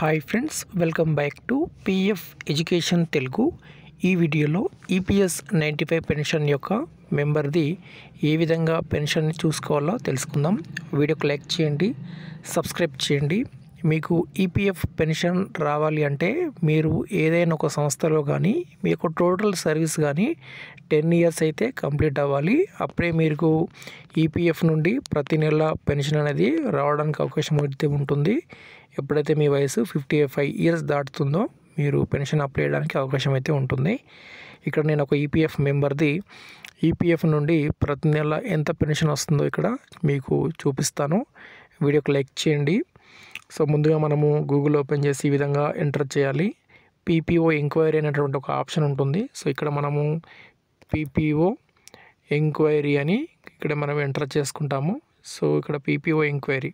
Hi friends, welcome back to PF education Telugu. ఈ వీడియోలో EPS 95 pension యొక్క మెంబర్ది ఏ విధంగా పెన్షన్ని చూసుకోవాలో తెలుసుకుందాం. వీడియోకి లైక్ చేయండి, సబ్స్క్రైబ్ చేయండి. మీకు ఈపీఎఫ్ పెన్షన్ రావాలి అంటే మీరు ఏదైనా ఒక సంస్థలో కానీ మీ యొక్క టోటల్ సర్వీస్ కానీ 10 ఇయర్స్ అయితే కంప్లీట్ అవ్వాలి. అప్పుడే మీకు ఈపీఎఫ్ నుండి ప్రతి నెల పెన్షన్ అనేది రావడానికి అవకాశం అయితే ఉంటుంది. ఎప్పుడైతే మీ వయసు 55 ఇయర్స్ దాటుతుందో మీరు పెన్షన్ అప్లై చేయడానికి అవకాశం అయితే ఉంటుంది. ఇక్కడ నేను ఒక ఈపీఎఫ్ మెంబర్ది ఈపీఎఫ్ నుండి ప్రతి నెల ఎంత పెన్షన్ వస్తుందో ఇక్కడ మీకు చూపిస్తాను. వీడియోకి లైక్ చేయండి. సో ముందుగా మనము గూగుల్ ఓపెన్ చేసి ఈ విధంగా ఎంటర్ చేయాలి. పీపీఓ ఎంక్వైరీ అనేటువంటి ఒక ఆప్షన్ ఉంటుంది. సో ఇక్కడ మనము పీపీఓ ఎంక్వైరీ అని ఇక్కడ మనం ఎంటర్ చేసుకుంటాము. సో ఇక్కడ పీపీఓ ఎంక్వైరీ,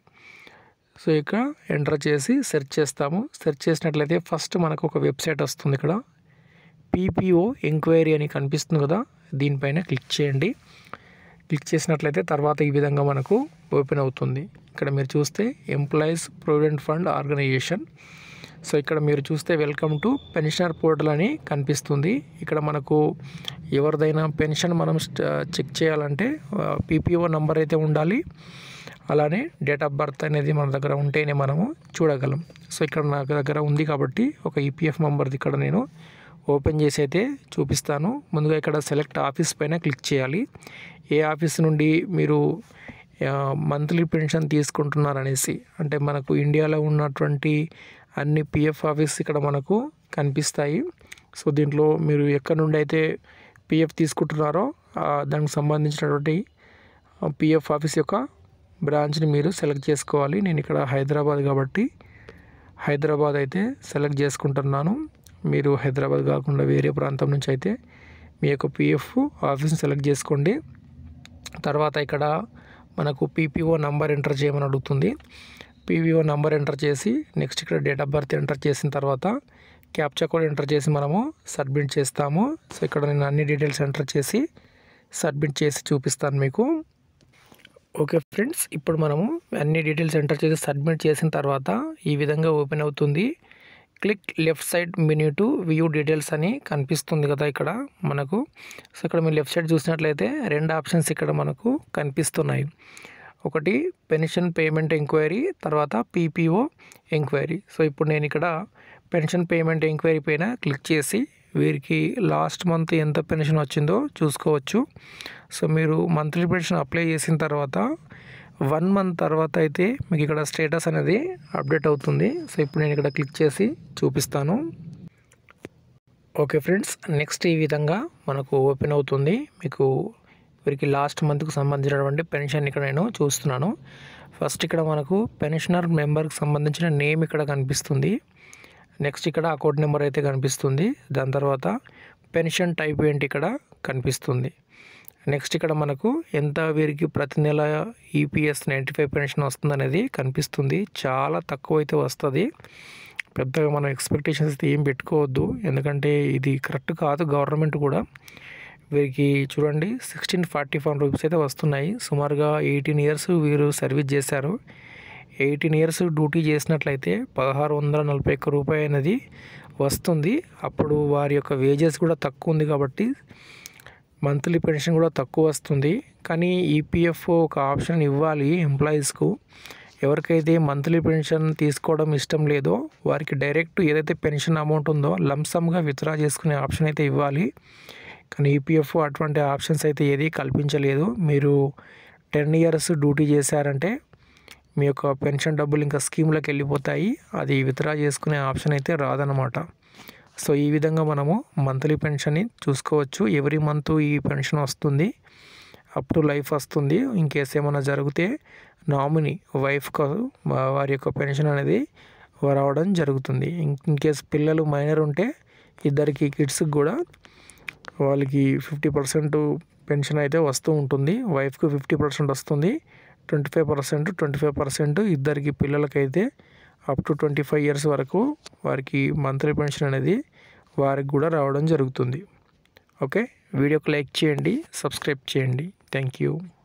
సో ఇక్కడ ఎంటర్ చేసి సెర్చ్ చేస్తాము. సెర్చ్ చేసినట్లయితే ఫస్ట్ మనకు ఒక వెబ్సైట్ వస్తుంది. ఇక్కడ పీపీఓ ఎంక్వైరీ అని కనిపిస్తుంది కదా, దీనిపైన క్లిక్ చేయండి. క్లిక్ చేసినట్లయితే తర్వాత ఈ విధంగా మనకు ఓపెన్ అవుతుంది. ఇక్కడ మీరు చూస్తే employees provident fund organisation. So ఇక్కడ మీరు చూస్తే వెల్కమ్ టు పెన్షనర్ పోర్టల్ అని కనిపిస్తుంది. ఇక్కడ మనకు ఎవరిదైనా పెన్షన్ మనం చెక్ చేయాలంటే పీపీఓ నంబర్ అయితే ఉండాలి, అలానే డేట్ ఆఫ్ బర్త్ అనేది మన దగ్గర ఉంటేనే మనము చూడగలం. సో ఇక్కడ నా దగ్గర ఉంది కాబట్టి ఒక ఈపీఎఫ్ మెంబర్ది ఇక్కడ నేను ఓపెన్ చేసి అయితే చూపిస్తాను. ముందుగా ఇక్కడ సెలెక్ట్ ఆఫీస్ పైన క్లిక్ చేయాలి. ఏ ఆఫీస్ నుండి మీరు మంత్లీ పెన్షన్ తీసుకుంటున్నారనేసి, అంటే మనకు ఇండియాలో ఉన్నటువంటి అన్ని పిఎఫ్ ఆఫీస్ ఇక్కడ మనకు కనిపిస్తాయి. సో దీంట్లో మీరు ఎక్కడి నుండి అయితే పిఎఫ్ తీసుకుంటున్నారో దానికి సంబంధించినటువంటి పిఎఫ్ ఆఫీస్ యొక్క బ్రాంచ్ని మీరు సెలెక్ట్ చేసుకోవాలి. నేను ఇక్కడ హైదరాబాద్ కాబట్టి హైదరాబాద్ అయితే సెలెక్ట్ చేసుకుంటున్నాను. మీరు హైదరాబాద్ కాకుండా వేరే ప్రాంతం నుంచి అయితే మీ యొక్క పిఎఫ్ ఆఫీస్ని సెలెక్ట్ చేసుకోండి. తర్వాత ఇక్కడ మనకు పీపీఓ నంబర్ ఎంటర్ చేయమని అడుగుతుంది. పీపీఓ నంబర్ ఎంటర్ చేసి నెక్స్ట్ ఇక్కడ డేట్ ఆఫ్ బర్త్ ఎంటర్ చేసిన తర్వాత క్యాప్చా కోడ్ ఎంటర్ చేసి మనము సబ్మిట్ చేస్తాము. సో ఇక్కడ నేను అన్ని డీటెయిల్స్ ఎంటర్ చేసి సబ్మిట్ చేసి చూపిస్తాను మీకు. ఓకే ఫ్రెండ్స్, ఇప్పుడు మనము అన్ని డీటెయిల్స్ ఎంటర్ చేసి సబ్మిట్ చేసిన తర్వాత ఈ విధంగా ఓపెన్ అవుతుంది. Click left side menu to view details అని కనిపిస్తుంది కదా ఇక్కడ మనకు. సో ఇక్కడ మీరు లెఫ్ట్ సైడ్ చూసినట్లయితే 2 ఆప్షన్స్ ఇక్కడ మనకు కనిపిస్తున్నాయి. ఒకటి పెన్షన్ పేమెంట్ ఎంక్వైరీ, తర్వాత పీపీఓ ఎంక్వైరీ. సో ఇప్పుడు నేను ఇక్కడ పెన్షన్ పేమెంట్ ఎంక్వైరీ పైన క్లిక్ చేసి వీరికి లాస్ట్ మంత్ ఎంత పెన్షన్ వచ్చిందో చూసుకోవచ్చు. సో మీరు మంత్లీ పెన్షన్ అప్లై చేసిన తర్వాత 1 మంత్ తర్వాత అయితే మీకు ఇక్కడ స్టేటస్ అనేది అప్డేట్ అవుతుంది. సో ఇప్పుడు నేను ఇక్కడ క్లిక్ చేసి చూపిస్తాను. ఓకే ఫ్రెండ్స్, నెక్స్ట్ ఈ విధంగా మనకు ఓపెన్ అవుతుంది. మీకు వీరికి లాస్ట్ మంత్కి సంబంధించినటువంటి పెన్షన్ ఇక్కడ నేను చూస్తున్నాను. ఫస్ట్ ఇక్కడ మనకు పెన్షనర్ మెంబర్కి సంబంధించిన నేమ్ ఇక్కడ కనిపిస్తుంది. నెక్స్ట్ ఇక్కడ అకౌంట్ నెంబర్ అయితే కనిపిస్తుంది. దాని తర్వాత పెన్షన్ టైప్ ఏంటి ఇక్కడ కనిపిస్తుంది. నెక్స్ట్ ఇక్కడ మనకు ఎంత వీరికి ప్రతి నెల ఈపీఎస్ 95 పెన్షన్ వస్తుంది అనేది కనిపిస్తుంది. చాలా తక్కువ అయితే వస్తుంది. పెద్దగా మనం ఎక్స్పెక్టేషన్స్ అయితే ఏం పెట్టుకోవద్దు, ఎందుకంటే ఇది కరెక్ట్ కాదు. గవర్నమెంట్ కూడా వీరికి చూడండి 1641 రూపీస్ అయితే వస్తున్నాయి. సుమారుగా 18 ఇయర్స్ వీరు సర్వీస్ చేశారు. 18 ఇయర్స్ డ్యూటీ చేసినట్లయితే 1641 రూపాయి అనేది వస్తుంది. అప్పుడు వారి యొక్క వేజెస్ కూడా తక్కువ ఉంది కాబట్టి మంత్లీ పెన్షన్ కూడా తక్కువ వస్తుంది. కానీ ఈపీఎఫ్ ఒక ఆప్షన్ ఇవ్వాలి ఎంప్లాయీస్కు. ఎవరికైతే మంత్లీ పెన్షన్ తీసుకోవడం ఇష్టం లేదో వారికి డైరెక్ట్ ఏదైతే పెన్షన్ అమౌంట్ ఉందో లంసమ్గా విత్డ్రా చేసుకునే ఆప్షన్ అయితే ఇవ్వాలి. కానీ ఈపీఎఫ్ అటువంటి ఆప్షన్స్ అయితే ఏది కల్పించలేదు. మీరు 10 ఇయర్స్ డ్యూటీ చేశారంటే మీ యొక్క పెన్షన్ డబ్బులు ఇంకా స్కీమ్లోకి వెళ్ళిపోతాయి. అది విత్డ్రా చేసుకునే ఆప్షన్ అయితే రాదనమాట. సో ఈ విధంగా మనము మంత్లీ పెన్షన్ని చూసుకోవచ్చు. ఎవ్రీ మంత్ ఈ పెన్షన్ వస్తుంది, అప్ టు లైఫ్ వస్తుంది. ఇన్ కేసు ఏమైనా జరిగితే నామినీ వైఫ్ వారి యొక్క పెన్షన్ అనేది రావడం జరుగుతుంది. ఇన్ కేసు పిల్లలు మైనర్ ఉంటే ఇద్దరికి కిడ్స్కి కూడా వాళ్ళకి 50% పెన్షన్ అయితే వస్తూ ఉంటుంది. వైఫ్కి 50% వస్తుంది, 25% ఇద్దరికి పిల్లలకైతే అప్ టు 25 ఇయర్స్ వరకు వారికి మంత్లీ పెన్షన్ అనేది వారికి కూడా రావడం జరుగుతుంది. ఓకే, వీడియోకి లైక్ చేయండి, సబ్స్క్రైబ్ చేయండి. Thank you.